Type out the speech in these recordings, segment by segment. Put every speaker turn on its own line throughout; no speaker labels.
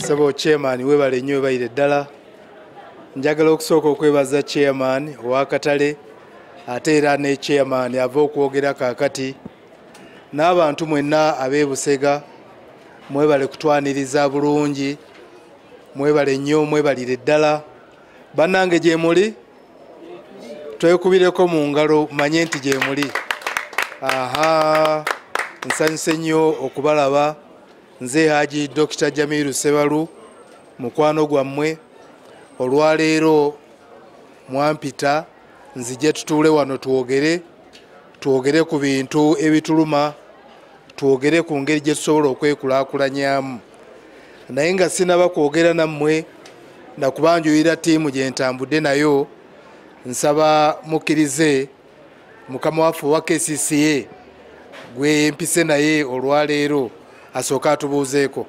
Sebo chairman webale nnyo bayire ddala. Njagala okusooka okwebaza chairman ow'akatale ate era ne chairman ava okwogera kaakati n'abantu mwenna ab'e mwebale kutwaniriza bulungi, mwebale nnyo, mwebalire ddala. Bannange gye muli twekubireko mu ngalo manye nti gye muli. Nsanyuse nnyo okubalaba. Nze Haji Dr. Jamiru Sebalu mukwano gwammwe. Olwaleero mwampita nzije tutuule wano twogere ku bintu ebituluma, twogere ku ngeri gye tusobola okwekulaakulanyamu. Naye nga sinaba kwogera nammwe nakubanjulira ttiimu gye ntambudde nayo, nsaba mukkirize mukama waffe owa KCCA gwe mpise naye olwaleero asooka atubuuzeeko.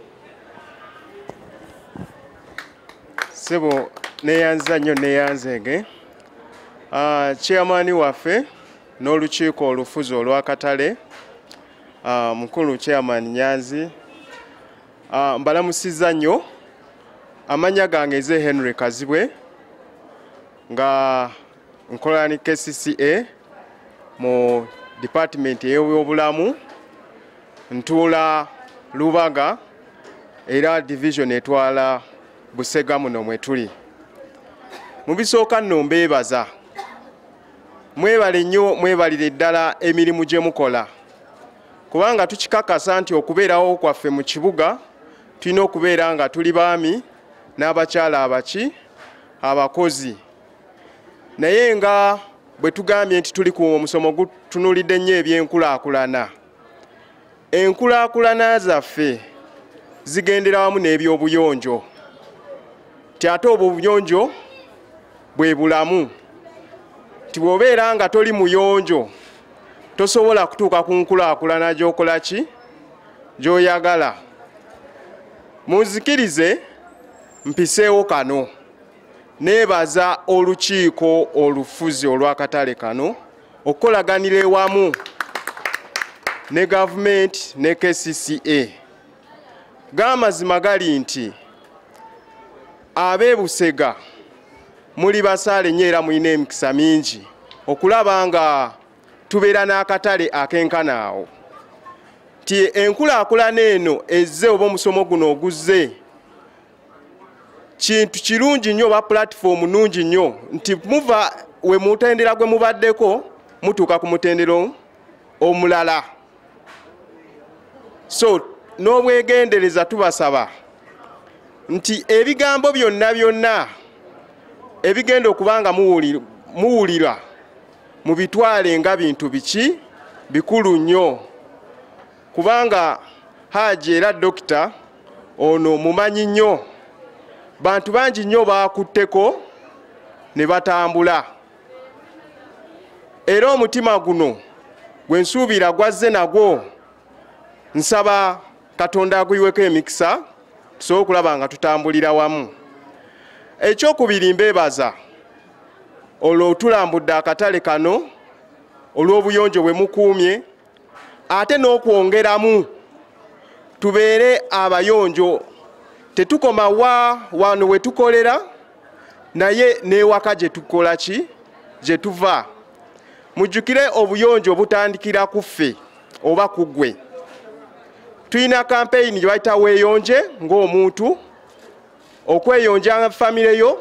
Sebo neyanza nnyo neyanzege. Chairman waffe n'olukiiko olufuzi olw'akatale, mukulu Chairman Nyanzi, mbalamusizza nnyo. Amanya gange nze Henry Kazibwe nga nkola ni KCCA mu department y'ebyobulamu, ntuula Lubaga era division etwala Busega muno mwe tuli. Mu bisooka nno mbeebaza, mwebale nnyo, mwebalire ddala emirimu gye mukola, kubanga tukikakasa nti okubeerawo kwaffe mu kibuga tulina okubeera nga tuli baami n'abakyala abakozi. Naye nga bwe tugambye nti tuli ku omusomo gutunulidde nnyo ebyenkulaakulana. Enkulaakulana zaffe zigendera wamu n'ebyobuyonjo. Ate obuyonjo bwe bulamu. Bw'obeera nga toli muyonjo tosobola kutuuka ku nkulaakulana gy'okola ki gy'oyagala. Munzikirize mpiseewo kano. Neebaza olukiiko olufuzi olw'akatale kano okukolaganira ewamu ne gavumenti ne KCCA. G'amazima gali nti ab'e Busega muli basaale nnyo era mulina emikisa mingi okulaba nga tubeera n'akatale akenkana awo. Ti enkulaakulana eno ezze oba omusomo guno oguzze kintu kirungi nnyo, oba platform nnungi nnyo nti muva we mutendera gwe mubaddeko mutuuka ku mutendero omulala. So n'obwegendereza tubasaba nti ebigambo byonna ebigenda okubanga muwulira mubitwale nga bintu biki bikulu nnyo, kubanga Haji era Dokita ono mumanyi nnyo. Bantu bangi nnyo bakutteko ne batambula, era omutima guno gwe nsuubira gwazze nagwo. Nsaba Katonda aguyiweko emikisa tusobole okulaba nga tutambulira wamu. Ekyokubiri mbeebaza olw'otulambudde akatale kano olw'obuyonjo bwe mukuumye, ate n'okwongeramu tubeere abayonjo. Tetukoma wano we tukolera naye n'ewaka gye tukola ki gye tuva. Mujjukire obuyonjo butandikira ku ffe oba ku ggwe. Tulina kampeyini gye bayita weeyonje ng'omuntu, okweyonja famire yo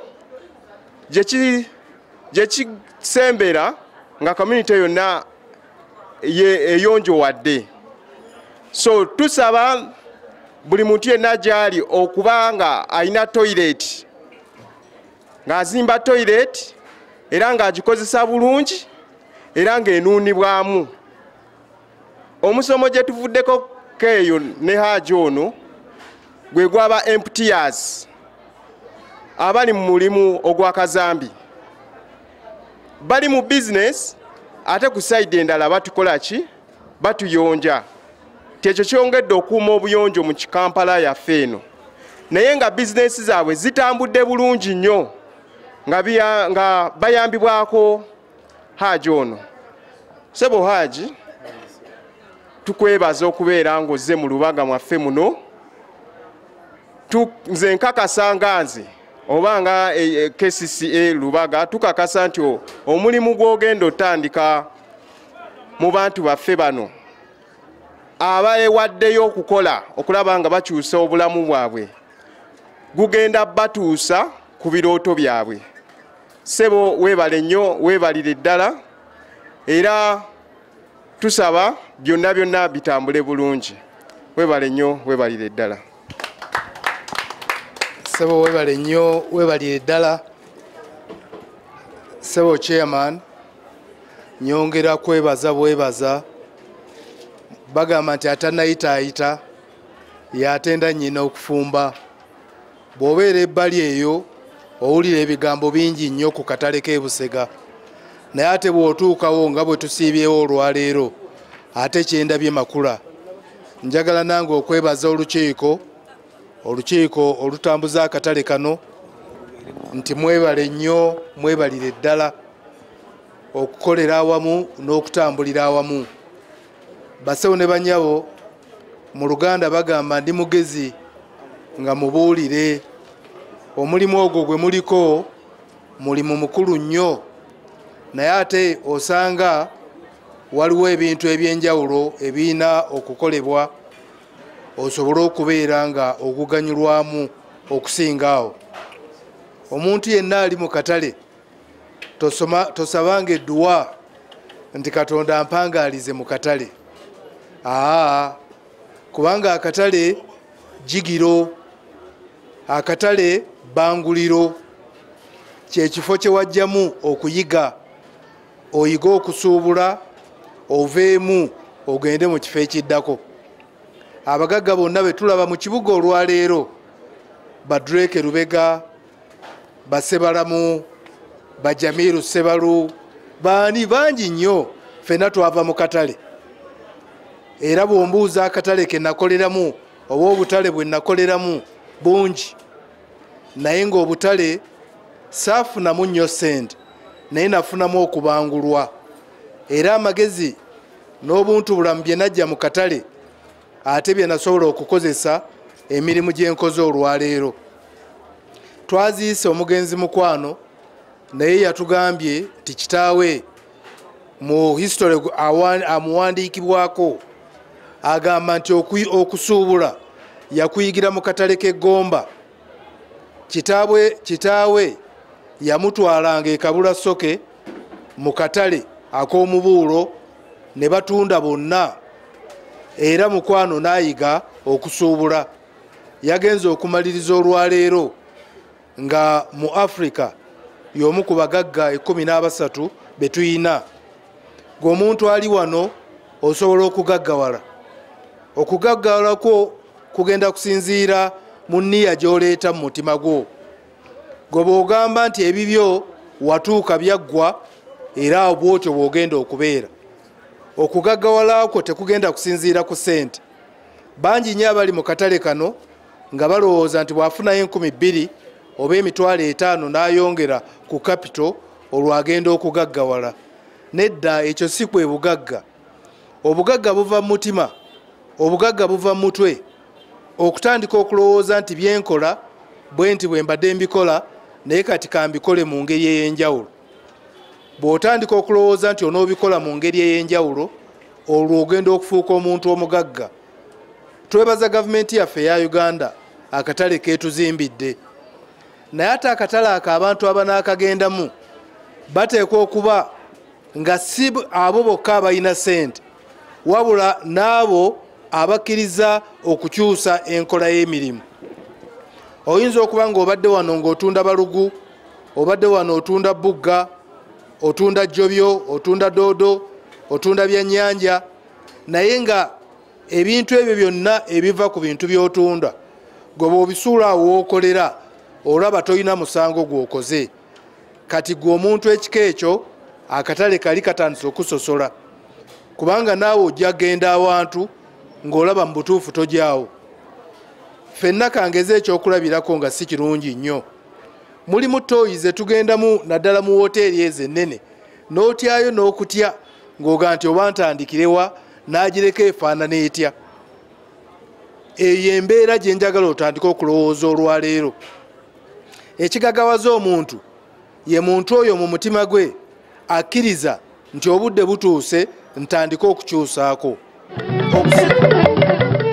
gye kisembera nga community yonna eyonjo wadde. So tusaba buli muntu yenna gy'ali okuba nga alina toilet, ng'azimba toilet era ng'agikozesa bulungi era ng'enuunibwamu. Omusomo gye tuvuddeko keeyo ne Haji ono gwe gwaba employers abali mu mulimu ogw'akazambi, bali mu business ate ku side endala batukola ki batuyonja. Ekyo kyongedde okuuma obuyonjo mu Kampala yaffe eno, naye nga bizinesi zaabwe zitambudde bulungi nnyo nga bayambibwako Haji ono. Sebo Haji, tukwebaza okubeera ng'ozze mu Lubaga mwaffe muno nze nkakasa nga nze oba nga KCCA Lubaga tukakasa nti omulimu gw'ogenda otandika mu bantu baffe bano abaewaddeyo okukola okulaba nga bakyusa obulamu bwabwe gugenda batuusa ku birooto byabwe. Ssebo weebale nnyo, weebalire ddala era tusaba byonna byonna bitambule bulungi. Weebale nnyo, weebalire ddala.
Ssebo weebale nnyo, weebalire ddala. Ssebo Chairman, nyongera kwebaza bwebaza. Bagamba nti atannayitaayita yatenda nnyina okufumba. Bw'obeera ebbali eyo owulira ebigambo bingi nnyo ku katale k'e Busega, naye ate bw'otuukawo nga bwe tusiibyewo olwaleero ate kyendabye makula. Njagala nange okwebaza olukiiko olutambuza akatale kano nti mwebale nnyo, mwebalire ddala okukolera awamu n'okutambulira awamu. Basewo ne banyabo mu Luganda bagamba ndi mugezi nga mubuulire. Omulimu ogwo gwe muliko mulimu mukulu nnyo, naye ate osanga waliwo ebintu eby'enjawulo ebiina okukolebwa osobole okubeera nga oguganyulwamu okusingaawo. Omuntu yenna ali mu katale tosabanga edduwa nti Katonda ampangaalize mu katale. Kubanga akatale jigiro, akatale banguliro, kyekifo kye wajjamu okuyiga, oyiga okusuubula, oveemu ogende mu kifo ekiddako. Abagagga bonna be tulaba mu kibuga olwaleero, Badreke Lubega, Basebalamu, Bajamiru Sebalu, baani bangi nnyo ffenna twava mu katale. Era bw'ombuuza akatale ke nakoleramu oba obutale bwe nakoleramu bungi, naye ng'obutale saafunamu nnyo ssente, naye nafunamu okubangulwa. Era amagezi n'obuntu bulamu bye najja mu katale ate bye nasobola okukozesa emirimu gye nkoze olwaleero. Twaziise omugenzi mukwano, naye yatugambye nti kitaawe mu history amuwandiikibwako agamba nti okusuubula yakuyigira mu katale k'Egomba. Kitaawe yamutwalanga e Kabulasoke mu katale ak'omubuulo ne batunda bonna, era mukwano n'ayiga okusuubula. Yagenze okumaliriza olwaleero nga mu Africa y'omu ku bagagga 13 be tuyina. Ng'omuntu ali wano osobola okugaggawala. Okugaggawala kwo kugenda kusinziira mu nniya gy'oleeta mu mutima gwo. Gwe bw'ogamba nti ebibyo watuuka byaggwa era bw'otyo bw'ogenda okubeera. Okugaggawala kwo tekugenda kusinziira ku ssente. Bangi nnyo abali mu katale kano nga balowooza nti bw'afunayo 2,000 oba 5,000 n'ayongera ku kapito olwagenda okugaggawala. Nedda, ekyo si kwe bugagga. Obugagga buva mu mutima, obugagga buva mu mutwe. Okutandika okulowooza nti byenkola bwe nti bwe mbadde mbikola naye kati kambikole mu ngeri ey'enjawulo. Bw'otandika okulowooza nti onoobikola mu ngeri ey'enjawulo, olwo ogenda okufuuka omuntu omugagga. Twebaza gavumenti yaffe eya Uganda akatale keetuzimbidde, naye ate akatale ako abantu abanaakagendamu bateekwa okuba nga si abo bokka abalina ssente, wabula n'abo abakkiriza okukyusa enkola y'emirimu. Oyinza okuba ng'obadde wano ng'otunda balugu, obadde wano otunda bugga, otunda jjobyo, otunda doodo, otunda byannyanja, naye nga ebintu ebyo byonna ebiva ku bintu by'otunda gwe bw'obisuula awo w'okolera olaba toyina musango gw'okoze. Kati gwe omuntu ekika ekyo akatale kali katandise okusosola, kubanga naawe ojja genda awantu ng'olaba mu butuufu tojaawo. Ffenna kangeze ekyokulabirako nga si kirungi nnyo. Mulimu toyi ze tugendamu naddala mu woteeri ezo ennene, n'otyayo n'okutya ng'oga nti oba ntandikirewa n'agireka efaanana etya. eyo embeera gye njagala otandika okulowooza olwaleero. Ekigagawaza omuntu ye muntu oyo mu mutima gwe akkiriza nti obudde butuuse ntandika okukyusaako.